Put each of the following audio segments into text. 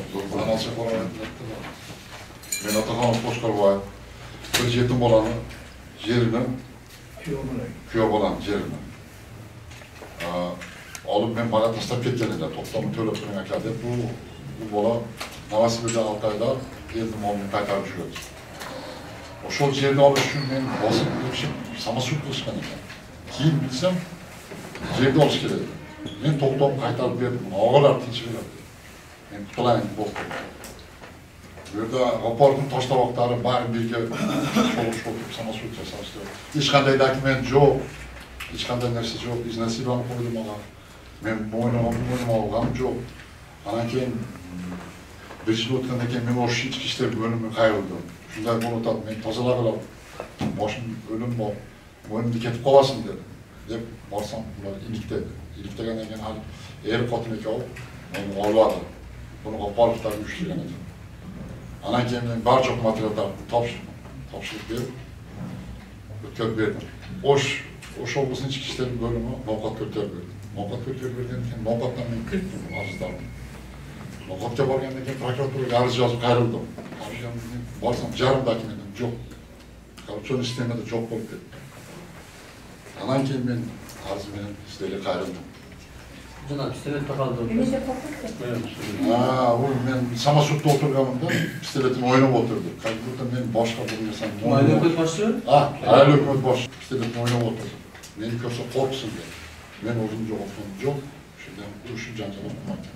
Buradan alacak olan ben Atakan'ın Koşkarvay, bir yetim olanı yerinin, köy olan yerinin. Alıp ben bana taslap ketkeninde, toplamı töle tutmaya kadar bu bola Novosibir'de 6 ayda geldim onu kaytarmış gördüm. O şol yerini alış için ben basıp bir şey samasut kılışkan ekan. Keyin bilsem, yerinde alış geledi. Ben toplamı kaytarıp verdim, ağalar tinç verdim. Ben tutulayın bozdu. Burada raportun taşlavakları bari birge çoluk samasut yasamıştı. Hiç kanday dokument yok. Hiç kanday neresi yok. Biz nasip alıp koydum ona. Ben boynuma alğam yok. Anankeyin bir yıl o'tgandan keyin men o'sha ichki ishlar bo'limi qayrildim. Shunday bo'lib o'tadi, men tozalab olib, boshim o'lim bor, bo'ynimda ketib qolasin dedi. Deb borsam, ular ilikdagandan keyin hali er xotin ikkovi meni oladi. Buni qo'polliklar uyushtirgan ekan. Anankeyin men barcha materiallarni topshirib berib, o'tkazib berdim. O'sha oblasning ichki ishlar bo'limi novqat ko'tarib berdi. Novqat ko'tarib bergandan keyin novqatdan men ketdim arzlarni. Novqatga borgandan keyin prokuraturaga arz yozib qayrildim. Borsam jarım dokumentim yo'q. Korrupsiyon sistemida yo'q bo'lib ketdi. Andan keyin men arz bilan sizlarga qayrildim. Janob, pistolet topildi. Nima topildi? U men samasutda o'tirganimda pistoletim o'ynab o'tirdi. Qayerda men boshqa bir narsani Mayli hukumat boshi? Ayol hukumat boshi pistoletim o'ynab o'tirdi. Meni ko'rsa qo'rqsin dedi. Men o'zim javob yo'q. Shundan urushib janjal qilmoqman.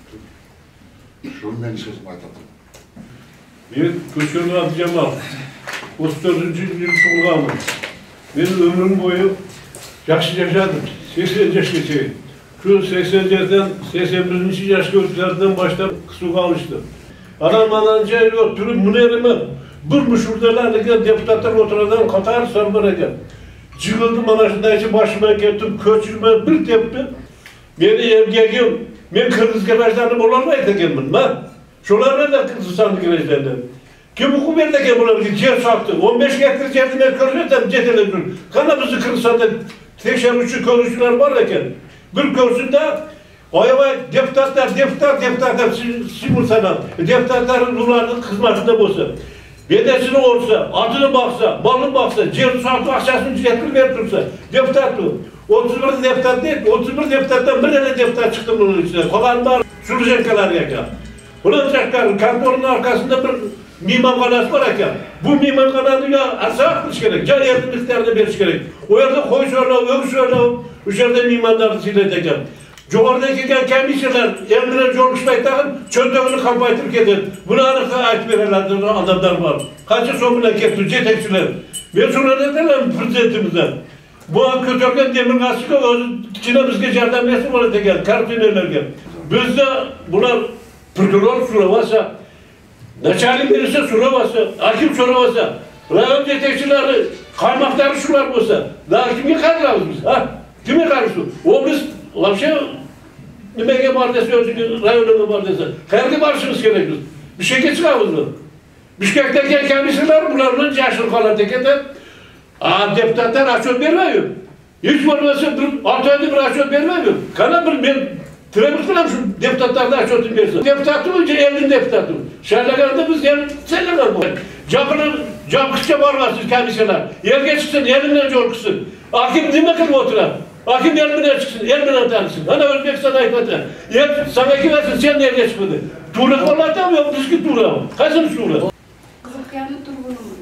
Şu men sözüm aytadım. Ben Köşkörlü Adı Cemal, 34. yıl tuğulğanım. Ben ömrüm boyu yaxşı yaşadım. 80 yaş geçeyim. Şu 80 yaşdan 81. yaş gördüklerden başlayıp kısık almıştım. Adam ananca yok, türü münerime bir şuradalarla deputatlar oturadan Katar Sarbara'ya. Cıgıldım anasındaki başıma gittim, köçülme bir tepti. Beni evgegim, ben Kırgız garajlarını bulamaydı gelmem ben. Şolarına da Kırgızistan garajlarını. Kim hükümet de bunlar ki cer sattı. 15 hektar cerdi merkezlerden ceteler dur. Kana bizi Kırgızistan'da teşebbüsçü konuşular var iken. Bir körsünde ayava deputatlar simul sanat. Deputatların bunların hizmetinde olsa. Bedesini olsa, adını baksa, malını baksa, cer sattı akçasını getirip verip dursa. Deputat bu. 31 deputat değil, 31 deputattan bir tane deputat çıktı bunun içine. Kolanlar, Sürücenkalar yakan. Bulacaklar, kantorun arkasında bir mimar var yakan. Bu mimar kanalı ya arsa atmış gerek, can yardım miktarını veriş gerek. O yerde koy söyle, ök söyle, üzerinde mimarları sileteceğim. Joğurdaki komisyonlar, emrine jormuşlaytağın, çöndöğünü kampaytırk edin. Buna anıkta ait verenlerden adamlar var. Kaçı sonuna getir, cetekçiler. Ben sonra ne derim prezidentimizden? Bu an kötörgen demir kasıkı içine bizge yardım etsin orada gel, kartünerler gel. Bizde bunlar prokuror soravasa, naçalik birisi soravasa, hakim soravasa, rayon cetekçileri, kaymakları şular olsa, daha kimi kararız biz? Kimi kararız? O biz, lapşe, nimege bardesi, rayonun bardesi, herki barışımız gerek biz. Bir şey çıkarız mı? Bişkek'teki kendisiler bunların yaşlı kalan teketen, deputatlar açıp vermiyor. Hiç olmazsa 6 ayda bir açıp vermiyor. Kana bir ben tebrik ederim şu deputatlarla açıp versin. Deputatım önce evin deputatım. Şerlegar'da biz yani senlegar bu. Capkışça varmazsınız komisyonlar. Yerge çıksın, elinden corkusun. Hakim demek ki oturan. Hakim elinden çıksın, elinden tanısın. Hani Özbekistan'a ayıklatı. Sana kim versin, sen nereye çıkmadı? Tuğra kollatam yok, biz ki tuğra. Kaçın tuğra? Kızılkıyanlı turgunum.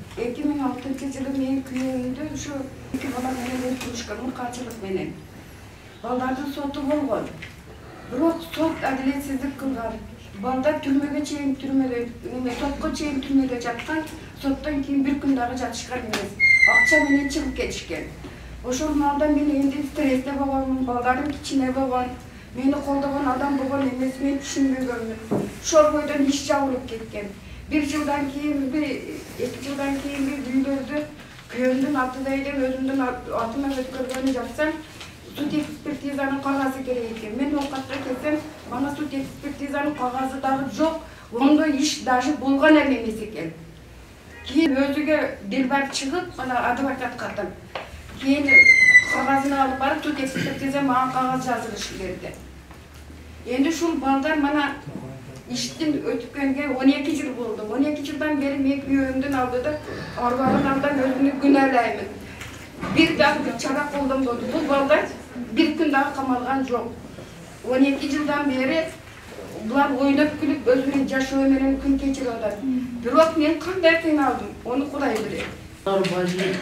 2006 yılı men köyümde şu iki bala menen turuşkanın kaçılık menen. Baldardan sotu bolgon. Biroq sot adaletsizlik kılgan. Balдар türmege çeyin topqa çeyin türmege жатқан, sottan keyin bir kun dağı жатышкан эмес. Акча менен чыгып кетишкен. Ошол маалда мен энди стрессте болгонмун, балдарым кичине болгон. Мени колдогон адам болгон эмес, мен түшүнбөгөнмүн. Ошол бойдон иш жабылып кеткен. Bir yıldan keyin, iki yıldan keyin bir büyülördü. Köyümdün atıdaydım, özümdün atıma ötközgönü yapsam, süt ekspertizanın kağızı gerekiyor. Ben avukatla kesem, bana süt ekspertizanın kağızı dağı yok. Onda iş daşı bulgan ememesi eken. Keyin özüge dilbar çıkıp, bana advokat katım. Keyin kağızını alıp barıp, süt ekspertizan bana kağız yazılışı verdi. Endi şul balдар bana İşten ötüp gelgen 12 yıl oldu. 12 yıldan beri men köyümden aldı da arbalarından özünü güneleymin. Bir daha bir çarak oldum dedi. Bu balda bir gün daha kamalgan yok. 12 yıldan beri bular oynap gülüp özünü jaş ömrünü gün keçiriyorlar. Biroq men qanday qiynaldım, onu Xudoy biladi.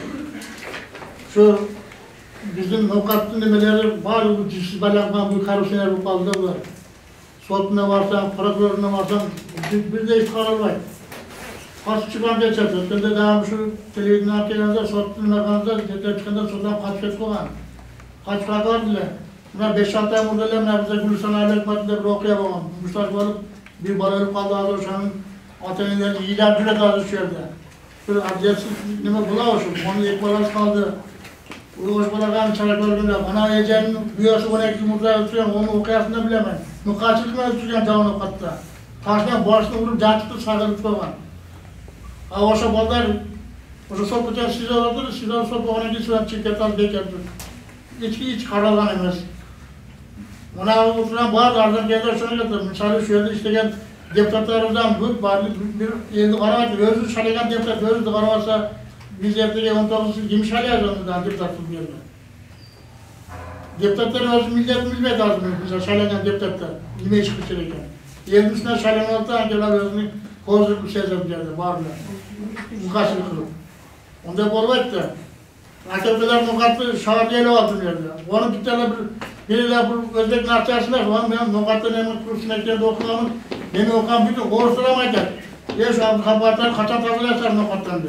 Şu bizim nokatlı nemeleri var, bu cüssü balakman, bu karusiyonel bu kaldı var. Sotuna varsan, prokuroruna varsan, bir de hiç kararlayın. Kaç çıkan geçerdi. Ben de daha şu televizyondan gelince, sotuna kanıza, geçer çıkanda sotan kaç kes koyan. Kaç kakar bile. Buna 5-6 ay burada lemler bize Gülüsan Aile Hikmeti'nde bir okuyamam. Müştarak olup bir balaylık kaldı ağzı uşağının ataneden iyiler bile kaldı şu yerde. Böyle adliyetsiz neme bulamamışım, onun ilk balası kaldı. Uyuş balagan çarak örgünde, ana yiyeceğinin büyüsü 12 yumurta ötüyorum, onu okuyasını da bilemem. Nukaçlık mı ötüyorum canı okatta. Taştan başını vurup can çıktı sağırıp koyman. Oşa ballar, oşa sopu can size olurdu, size sopu 12 surat çirketten bekerdi. Hiç karalgan emez. Ona oturan bazı ardan geldi şuna getirdim. Misali şu yerde işlegen deputatlarımızdan bir yedi karavat, özü şalegan deputat, özü de karavasa biz yaptığı 19 20 şalaya zonundan deputatsız bir yerde. Deputatların özü millet lazım. Mesela şalegan deputatlar, yine çıkıp çireken. Yerin üstüne şalegan altı angeler özünü kozluk bir şeyler bir yerde, varlar. Mukasılık kılıp. Onda bol vakti. AKP'ler nokatlı şahadiyeyle altın yerde. Onu biriyle bu Özbek narçasılar, onu benim nokatlı nemin kursuna eklendi okumanın, beni okuman bütün korusturamayacak. Şu an kabartlar kaçan tazılarlar nokattan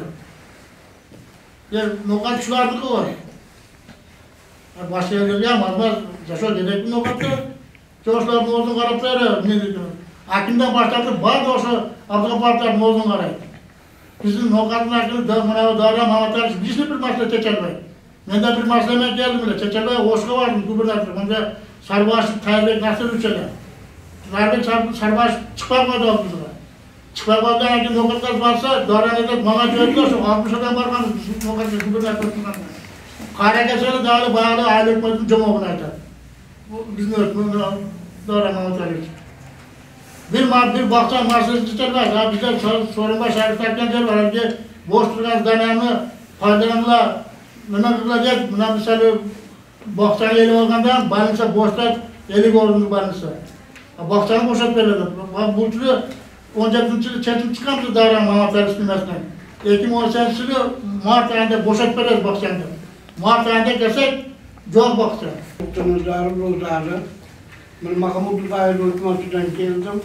diyor. Nokat şulardıkı var. Başka yerleri yapmaz, yaşa gerekli nokatlar. Çoğuşlar Nozun Karapları, ne dedim. Hakimden başlattı, bazı olsa Abdülkapartlar Nozun Karayı. Bizim nokatın hakkını Dağra Mehmet bizde bir maçla Çeçelbey. Ben de bir maçla geldim bile. Çeçelbey hoşka vardım gubernatör. Ben de Sarbaşı Tayyip nasıl ülkede. Sarbaş çıkmadı oldu sonra. Çıkmadan hangi nokatlar varsa Dağra'da bana gördüler. 60 adam var mı? Nokatlar gubernatör çıkmadı. Karakası'nı dağlı bağlı aile hükümetin cumhuruna eder. Bizim öğretmen Dağra Mehmet Ali. Bir baktan marsız çıkarlar. Ya bizde sorunma şarkılarken der var. Halbuki boş duran danayını faydalanla neme kılacak. Buna misali baktan eli olgandan banısa boşta eli gördüğünü banısa. Baktanı boşat verirler. Bu türlü 17. yılı çetin çıkamdı Dağra Mehmet Ali üstümesinden. 2018 yılı Mart ayında boşat veririz baktanı. Mart ayında gelsek yok baktan. Rozarı. Ben Mahmut Dağı'yla hükümetinden geldim.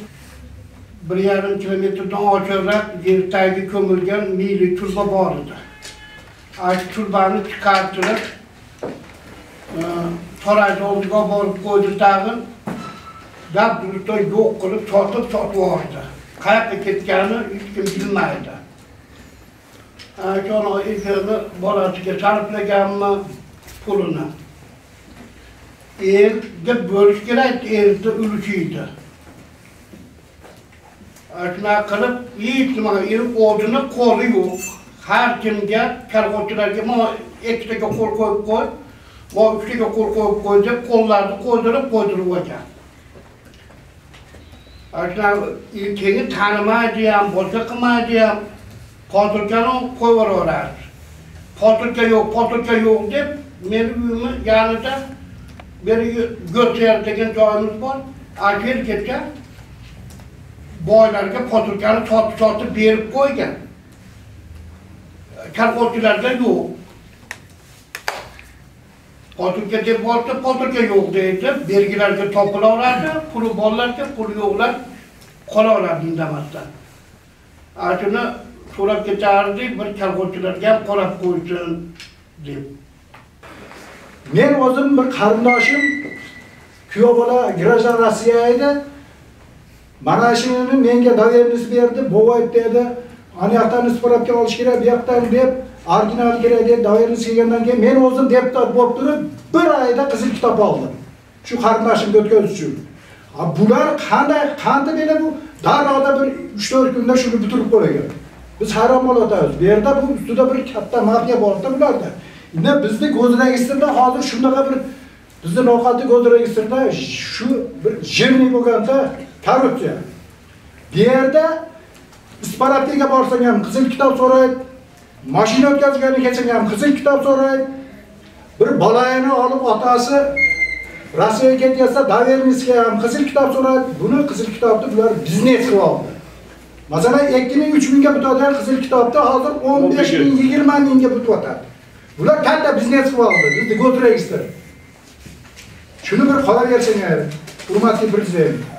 1,5 kilometreden aşağırak yer tayga kömülgen mili turba var idi. Aç turbanı çıkartırıp Torayda olduğuna borip koydu dağın da bulutta yok kılıp satıp vardı. Kayakla ketkenini hiç kim bilmeydi. Sonra ilkini bolasıga sarıplaganmi pulunu. De bölüş gerek, de ülüşüydü. Şuna kılıp, hiç odunu kolu yok. Her kimge, kergotçularga, eksteki kol koy, üçteki kol koyup, kollarını koydurup olacak. Şuna ilkini tanımayacağım, boşa kımayacağım, patırkanı koyvar orar. Patırka yok deyip, benim yanında beri götürer degen joyimiz var. Aşır ketken boylarga patırkanı satıp berip koygan. Kalkotçularda yok. Patırka deb bolsa patırka yok deydi. Bergilerge topularlardı, pulu bollarga, pulu yoklar qolaverardi indamasdan. Ashuni so'rab ketardi, bir kalkotçularga ham qarab qo'ysin deb. Men o'zim bir qarindoshim kuyov bola Grajdan Rossiya edi. Mana shuni menga dovernis berdi, bo'g'ayib dedi. Ana yoqdan isparabga olish kerak, bu yoqdan deb, original kerak deb dovernis kelgandan keyin men o'zim deputat bo'lib turib, bir oyda qizil kitob oldim. Shu qarindoshimga o'tkazish uchun. Bular qanday belə bu darroda bir 3-4 kunda shuni bitirib qo'ygan. Biz hayron bo'lamiz. Bu yerda bu ustida bir katta mafiya bor-da bularda. Yine bizde göz registrinde hazır şundaqa bir bizde nokatı göz registrinde şu bir jirni bo'lganda korrupsiya. Bu yerda isparatga borsang ham qizil kitob so'raydi. Mashina o'tkazgani kechang ham qizil kitob so'raydi. Bir bolayini olib otasi Rossiyaga ketsa, dovernisga ham qizil kitob so'raydi. Buni qizil kitobni bular biznes qilib oldi. Masalan, 2000-3000 ga bitadigan qizil kitobda hozir 15000, 20000 ga bityapti. Bular katta biznes qilib oldi. Bizda Gold Register. Shuni bir qolaversang, hurmatli prezident.